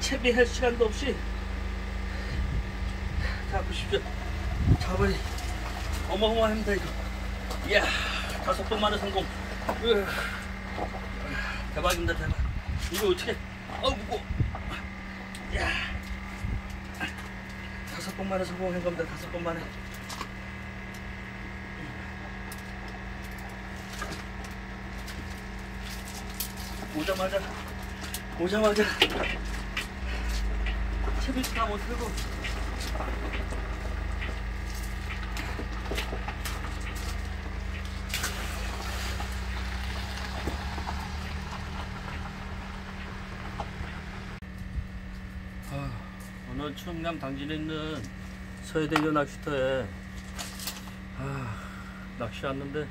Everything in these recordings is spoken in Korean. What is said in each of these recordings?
채비할 시간도 없이. 자, 보십시오. 자발이 어마어마합니다, 이거. 이야, 5번 만에 성공. 대박입니다, 대박. 이거 어떻게, 무거워. 이야, 5번 만에 성공한 겁니다, 5번 만에. 오자마자 채비도 다 못 들고. 오늘 충남 당진에 있는 서해대교 낚시터에 낚시 왔는데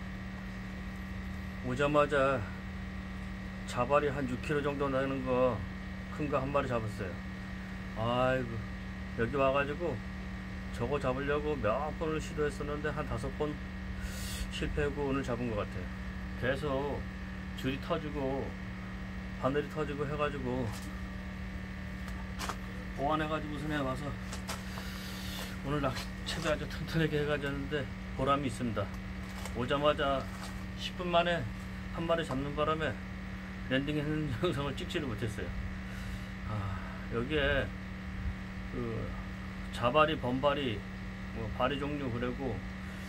오자마자 자발이 한 6kg 정도 나는 거 큰 거 한 마리 잡았어요. 아이고, 여기 와가지고 저거 잡으려고 몇 번을 시도했었는데 한 5번 실패하고 오늘 잡은 것 같아요. 계속 줄이 터지고 바늘이 터지고 해가지고 보완해가지고 선에 와서 오늘 낚시채도 아주 튼튼하게 해가지고 했는데 보람이 있습니다. 오자마자 10분 만에 한 마리 잡는 바람에 랜딩하는 영상을 찍지를 못했어요. 여기에 그 자발이, 범발이, 뭐 바리 종류, 그리고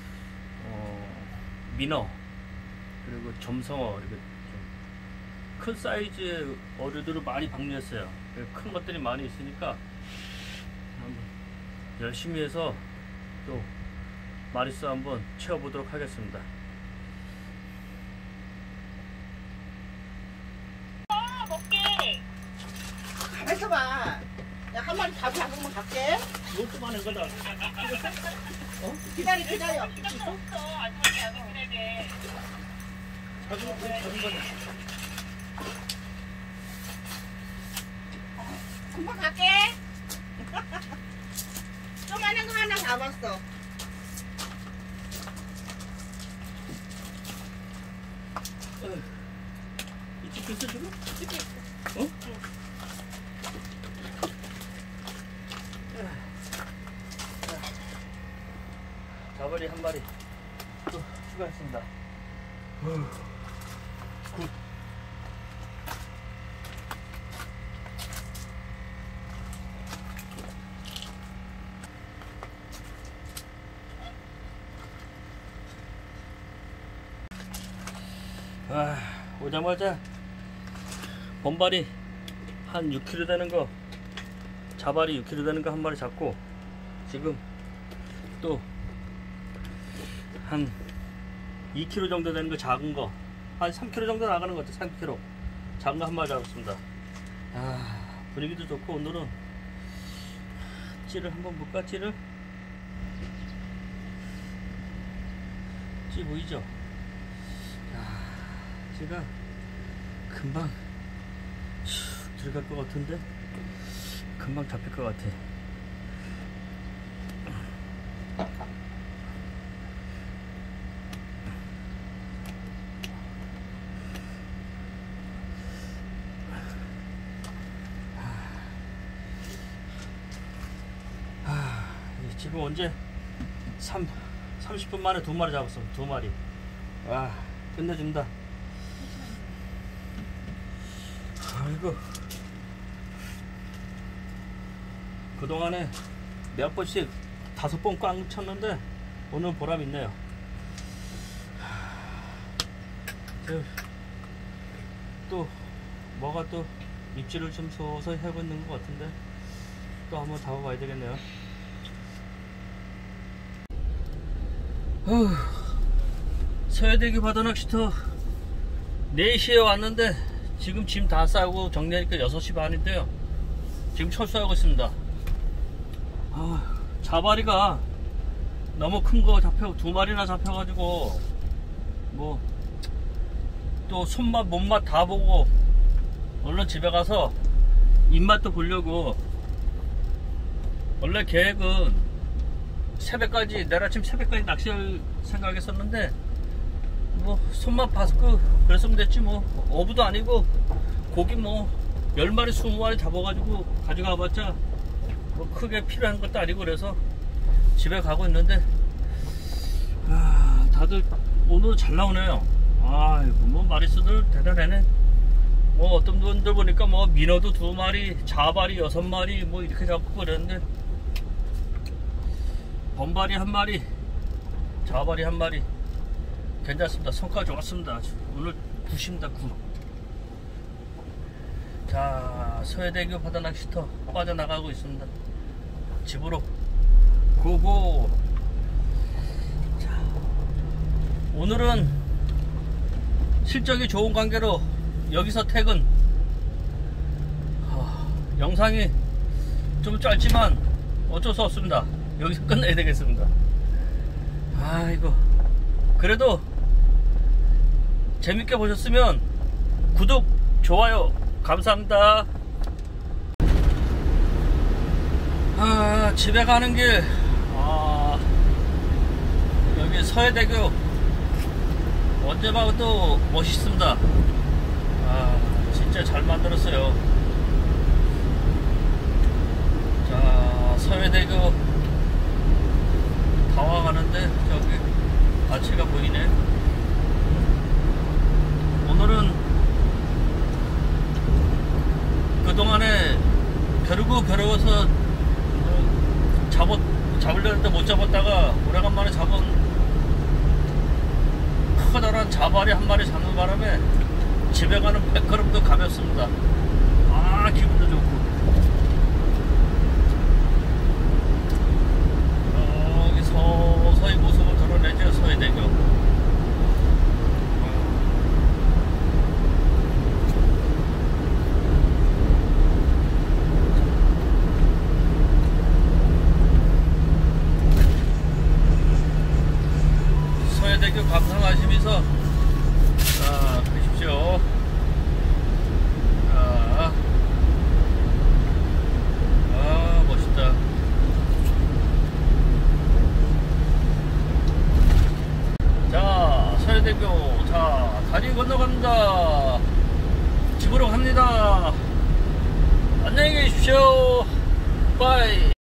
민어, 그리고 점성어, 이렇게 큰 사이즈의 어류들을 많이 방류했어요. 큰 것들이 많이 있으니까 한번 열심히 해서 또 마리수 한번 채워보도록 하겠습니다. 먹게. 가만있어 봐. 야, 한 마리 다 잡으면 갈게. 이것도 많은 거다. 기다려. 작은 거다. 금방 갈게. 조그마한 거 하나 잡았어. 이쪽 있어 지금? 이렇게. 자발이 한 마리 또 추가했습니다. 굿. 오자마자 범발이 한 6kg 되는 거, 자발이 6kg 되는 거 한 마리 잡고, 지금 또 한 2kg 정도 되는 거, 작은 거 한 3kg 정도 나가는 것 같아요. 3kg 작은 거 한 마리 잡았습니다. 분위기도 좋고 오늘은 찌를 한번 볼까? 찌 보이죠? 찌가 금방 슉 들어갈 것 같은데 금방 잡힐 것 같아. 지금 언제 30분 만에 2마리 잡았어. 2마리. 와, 끝내준다. 아이고, 그동안에 몇 번씩 5번 꽝 쳤는데 오늘 보람 있네요. 또 뭐가 또 입질을 좀 서서히 하고 있는 것 같은데 또 한번 잡아봐야 되겠네요. 서해대교 바다낚시터 4시에 왔는데 지금 짐 다 싸고 정리하니까 6시 반인데요 지금 철수하고 있습니다. 자바리가 너무 큰 거 2마리나 잡혀가지고 뭐 또 손맛 몸맛 다 보고 얼른 집에 가서 입맛도 보려고. 원래 계획은 새벽까지, 내일 아침 새벽까지 낚시할 생각했었는데 뭐 손맛 봐서 그랬으면 됐지. 뭐 어부도 아니고 고기 뭐 10마리 20마리 잡아가지고 가져가봤자 뭐 크게 필요한 것도 아니고 그래서 집에 가고 있는데, 다들 오늘 잘 나오네요. 아이고, 뭐 마리수들 대단하네. 뭐 어떤 분들 보니까 뭐 민어도 2마리, 자발이 6마리 뭐 이렇게 잡고 그랬는데, 범발이 1마리, 자발이 1마리 괜찮습니다. 성과 좋았습니다. 아주. 오늘 9입니다. 9. 자, 서해대교 바다낚시터 빠져나가고 있습니다. 집으로 고고. 자, 오늘은 실적이 좋은 관계로 여기서 퇴근. 영상이 좀 짧지만 어쩔 수 없습니다. 여기서 끝내야 되겠습니다. 아이고, 그래도 재밌게 보셨으면 구독, 좋아요 감사합니다. 집에 가는 길, 여기 서해대교 언제 봐도 멋있습니다. 진짜 잘 만들었어요. 자, 서해대교 다 와가는데 저기 아치가 보이네. 오늘은 그동안에 벼르고서 잡으려는데 못 잡았다가 오래간만에 잡은 커다란 자발이 1마리 잡는 바람에 집에 가는 발걸음도 가볍습니다. 기분도 좋고. 여기 서서히 모습을 드러내죠. 서해대교. 서해대교 감상하시면서 보십시오. 멋있다. 자, 서해대교. 자, 다리 건너갑니다. 집으로 갑니다. 안녕히 계십시오. 바이.